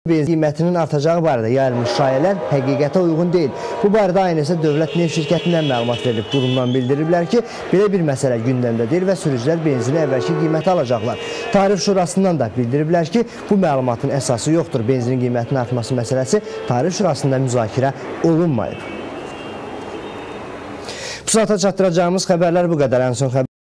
Benzin qiymətinin artacağı barədə yayılmış şayələr həqiqətə uyğun deyil. Bu barədə aynısı Dövlət Neft Şirkətindən məlumat verilib. Qurumdan bildiriblər ki, belə bir məsələ gündəmdə deyil və sürücülər benzini əvvəlki qiymətə alacaqlar. Tarif Şurasından da bildiriblər ki, bu məlumatın əsası yoxdur. Benzinin qiymətinin artması məsələsi Tarif Şurasında müzakirə olunmayıb. Bu saata çatdıracağımız xəbərlər bu qədər. Ən son xəbər